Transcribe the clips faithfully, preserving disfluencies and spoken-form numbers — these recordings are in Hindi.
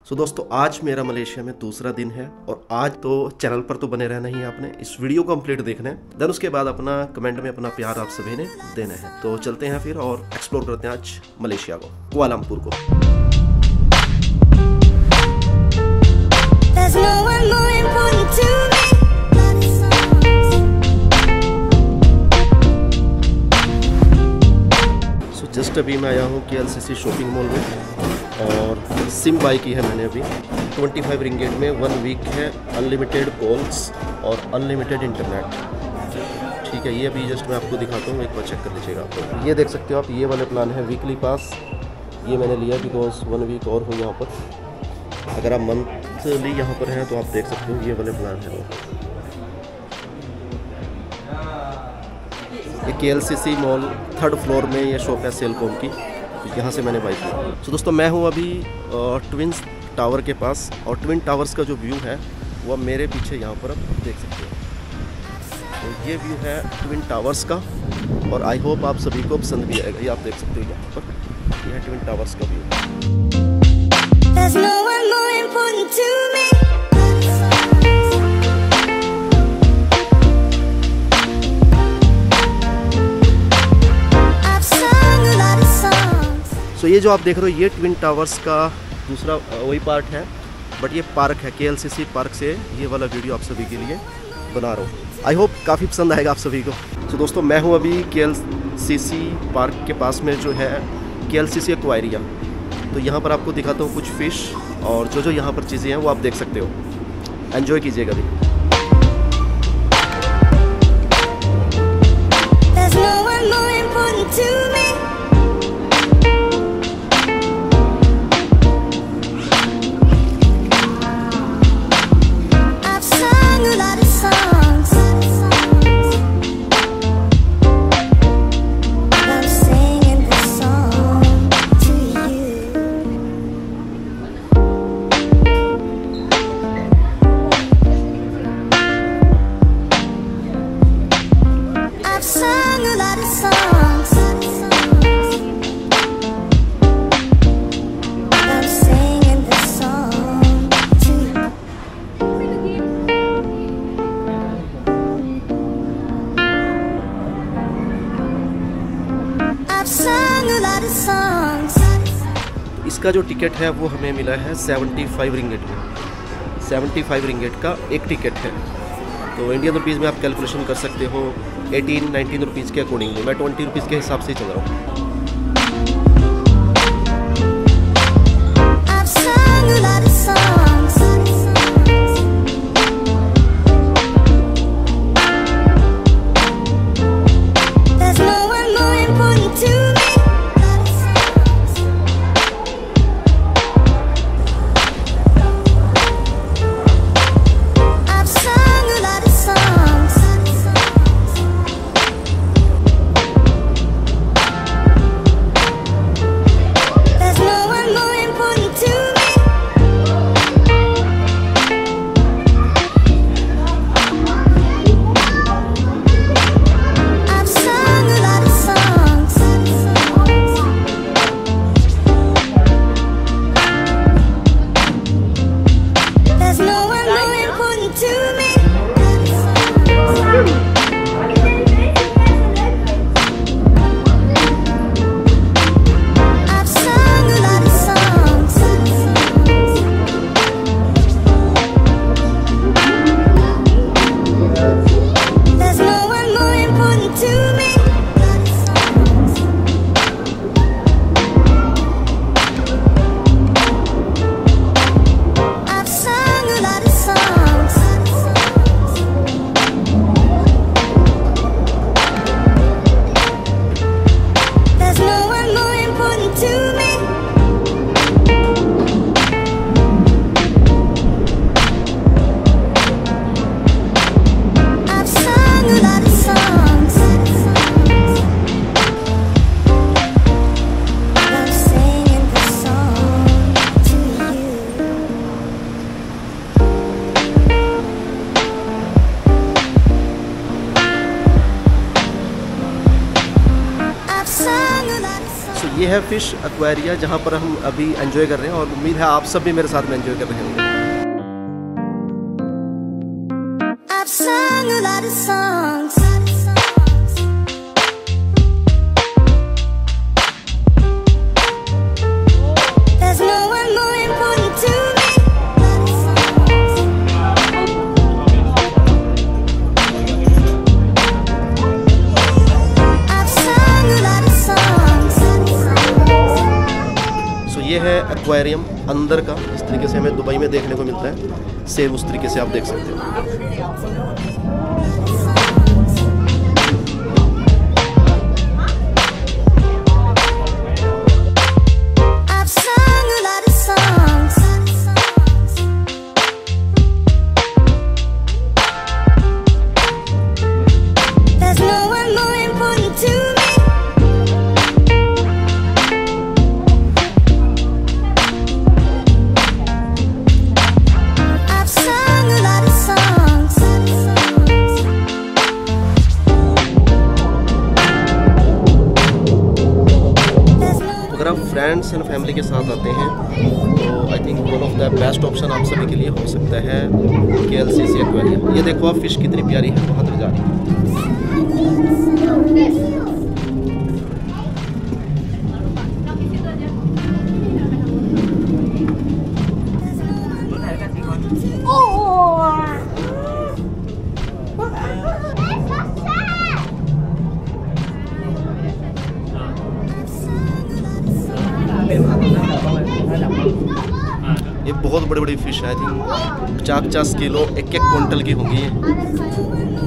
सो so, दोस्तों आज मेरा मलेशिया में दूसरा दिन है और आज तो चैनल पर तो बने रहना ही आपने, इस वीडियो को कंप्लीट देखना है। देन उसके बाद अपना कमेंट में अपना प्यार आप सभी ने देना है। तो चलते हैं फिर और एक्सप्लोर करते हैं आज मलेशिया को, कुआलालंपुर को। सो जस्ट अभी मैं आया हूँ के एल सी सी शॉपिंग मॉल में और सिम बाई की है मैंने अभी पच्चीस रिंगेट में। वन वीक है, अनलिमिटेड कॉल्स और अनलिमिटेड इंटरनेट। ठीक है, ये अभी जस्ट मैं आपको दिखाता हूँ, एक बार चेक कर लीजिएगा। तो ये देख सकते हो आप, ये वाले प्लान है वीकली पास। ये मैंने लिया बिकॉज वन वीक और हो यहाँ पर। अगर आप मंथली यहाँ पर हैं तो आप देख सकते हो ये वाले प्लान है। ये K L C C mall third floor में ये शॉप है सेलकॉम की, यहाँ से मैंने बाई की। सो दोस्तों मैं हूँ अभी ट्विंस टावर के पास और ट्विन टावर्स का जो व्यू है वो मेरे पीछे यहाँ पर आप देख सकते हो। तो ये व्यू है ट्विन टावर्स का और आई होप आप सभी को पसंद भी आएगा। ये आप देख सकते हो यहाँ पर, यह है ट्विन टावर्स का व्यू। सो so, ये जो आप देख रहे हो ये ट्विन टावर्स का दूसरा वही पार्ट है, बट ये पार्क है, के एल सी सी पार्क से ये वाला वीडियो आप सभी के लिए बना रहा हूँ। आई होप काफ़ी पसंद आएगा आप सभी को। तो so, दोस्तों मैं हूँ अभी के एल सी सी पार्क के पास में जो है के एल सी सी एक्वायरिया। तो यहाँ पर आपको दिखाता हूँ कुछ फ़िश और जो जो यहाँ पर चीज़ें हैं वो आप देख सकते हो। एन्जॉय कीजिएगा भी। इसका जो टिकट है वो हमें मिला है पचहत्तर रिंगेट में। पचहत्तर रिंगेट का एक टिकट है। तो इंडियन रुपीज़ में आप कैलकुलेशन कर सकते हो अठारह उन्नीस रुपीज़ के अकॉर्डिंगली। मैं बीस रुपीज़ के हिसाब से चल रहा हूँ। ये है फिश एक्वेरिया जहाँ पर हम अभी एंजॉय कर रहे हैं और उम्मीद है आप सब भी मेरे साथ में एंजॉय कर रहे होंगे। I've sung a lot of songs. There's no one more important to me. I've sung a lot of songs. सो ये है एक्वेरियम अंदर का, इस तरीके से हमें दुबई में देखने को मिलता है, सेम उस तरीके से आप देख सकते हो। I've sung a lot of songs. There's no one more important to me. I've sung a lot of songs. There's no अगर आप फ्रेंड्स एंड फैमिली के साथ आते हैं तो I think one of the best option आप सभी के लिए हो सकता है के एल सी सी एक्वेरियम। ये देखो आप, फिश कितनी प्यारी है, वहाँ तक जा रही है। ये बहुत बड़ी बड़ी फिश है, आई थिंक पचास पचास किलो एक एक क्विंटल की होंगी ये।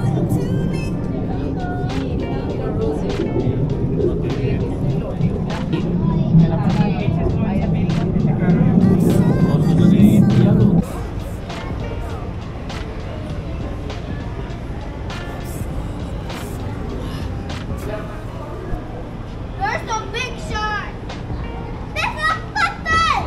There's a big shark. There's a putty.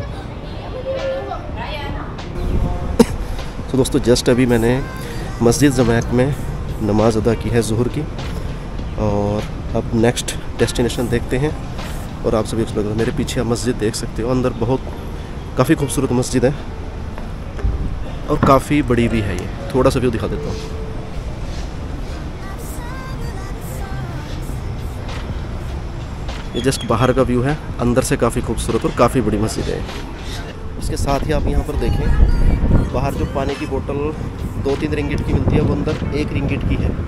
तो दोस्तों जस्ट अभी मैंने मस्जिद जमैक में नमाज अदा की है ज़ुहर की, और अब नेक्स्ट डेस्टिनेशन देखते हैं। और आप सभी को मेरे पीछे आप मस्जिद देख सकते हो, अंदर बहुत काफ़ी खूबसूरत मस्जिद है और काफ़ी बड़ी भी है। ये थोड़ा सा व्यू दिखा देता हूँ। ये जस्ट बाहर का व्यू है, अंदर से काफ़ी खूबसूरत और काफ़ी बड़ी मस्जिद है। उसके साथ ही आप यहाँ पर देखें, बाहर जो पानी की बोतल दो तीन रिंगिट की मिलती है वो अंदर एक रिंगिट की है।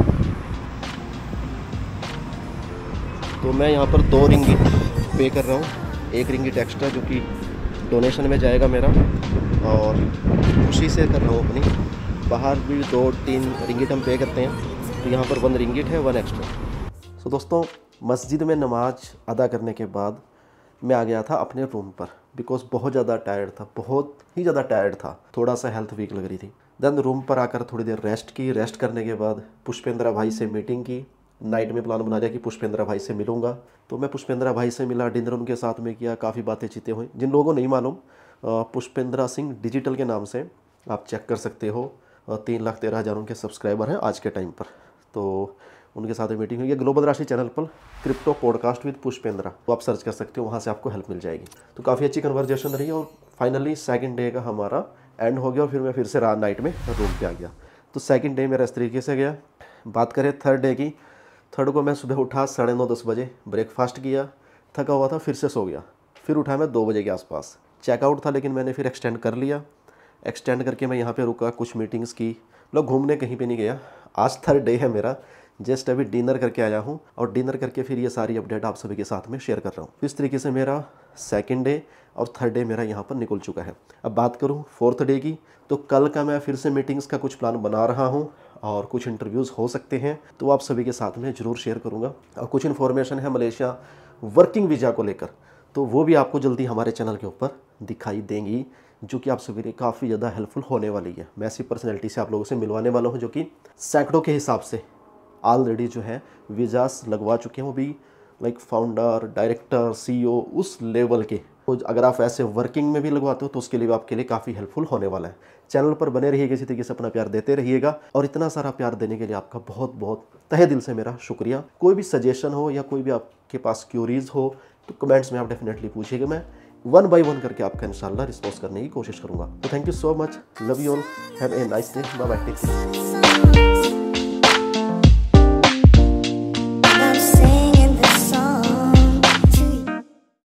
तो मैं यहाँ पर दो रिंगिट पे कर रहा हूँ, एक रिंगिट एक्स्ट्रा जो कि डोनेशन में जाएगा मेरा, और खुशी से कर रहा हूँ अपनी। बाहर भी दो तीन रिंगिट हम पे करते हैं, तो यहाँ पर वन रिंगिट है, वन एक्स्ट्रा। सो दोस्तों मस्जिद में नमाज अदा करने के बाद मैं आ गया था अपने रूम पर, बिकॉज बहुत ज़्यादा टायर्ड था, बहुत ही ज़्यादा टायर्ड था, थोड़ा सा हेल्थ वीक लग रही थी। देन रूम पर आकर थोड़ी देर रेस्ट की। रेस्ट करने के बाद पुष्पेंद्रा भाई से मीटिंग की। नाइट में प्लान बना लिया कि पुष्पेंद्रा भाई से मिलूंगा, तो मैं पुष्पेंद्रा भाई से मिला, डिनर उनके साथ में किया, काफ़ी बातें चीतें हुई। जिन लोगों को नहीं मालूम, पुष्पेंद्रा सिंह डिजिटल के नाम से आप चेक कर सकते हो, तीन लाख तेरह हज़ार उनके सब्सक्राइबर हैं आज के टाइम पर। तो उनके साथ मीटिंग हुई है ग्लोबल राशि चैनल पर, क्रिप्टो पॉडकास्ट विद पुष्पेंद्रा, तो आप सर्च कर सकते हो, वहाँ से आपको हेल्प मिल जाएगी। तो काफ़ी अच्छी कन्वर्जेशन रही और फाइनली सेकंड डे का हमारा एंड हो गया और फिर मैं फिर से रात नाइट में रूम पे आ गया। तो सेकंड डे मेरा इस तरीके से गया। बात करें थर्ड डे की, थर्ड को मैं सुबह उठा साढ़े नौ दस बजे, ब्रेकफास्ट किया, थका हुआ था, फिर से सो गया। फिर उठा मैं दो बजे के आसपास, चेकआउट था लेकिन मैंने फिर एक्सटेंड कर लिया। एक्सटेंड करके मैं यहाँ पे रुका, कुछ मीटिंग्स की, मतलब घूमने कहीं पे नहीं गया। आज थर्ड डे है मेरा, जस्ट अभी डिनर करके आया हूँ और डिनर करके फिर ये सारी अपडेट आप सभी के साथ में शेयर कर रहा हूँ। इस तरीके से मेरा सेकंड डे और थर्ड डे मेरा यहाँ पर निकल चुका है। अब बात करूँ फोर्थ डे की, तो कल का मैं फिर से मीटिंग्स का कुछ प्लान बना रहा हूँ और कुछ इंटरव्यूज़ हो सकते हैं, तो आप सभी के साथ में ज़रूर शेयर करूँगा। और कुछ इन्फॉर्मेशन है मलेशिया वर्किंग वीज़ा को लेकर, तो वो भी आपको जल्दी हमारे चैनल के ऊपर दिखाई देंगी, जो कि आप सभी के लिए काफ़ी ज़्यादा हेल्पफुल होने वाली है। मैं ऐसी पर्सनैलिटी से आप लोगों से मिलवाने वाला हूँ जो कि सैकड़ों के हिसाब से ऑलरेडी जो है वीज़ास लगवा चुके हैं, वो भी लाइक फाउंडर, डायरेक्टर, सीईओ, उस लेवल के। तो अगर आप ऐसे वर्किंग में भी लगवाते हो तो उसके लिए भी आपके लिए काफ़ी हेल्पफुल होने वाला है। चैनल पर बने रहिएगा, इसी तरीके से अपना प्यार देते रहिएगा और इतना सारा प्यार देने के लिए आपका बहुत बहुत तहे दिल से मेरा शुक्रिया। कोई भी सजेशन हो या कोई भी आपके पास क्यूरीज हो तो कमेंट्स में आप डेफिनेटली पूछिएगा, मैं वन बाय वन करके आपका इंशाल्लाह रिस्पॉन्स करने की कोशिश करूंगा। तो thank you so much, love you all, have a nice day, bye bye, take care.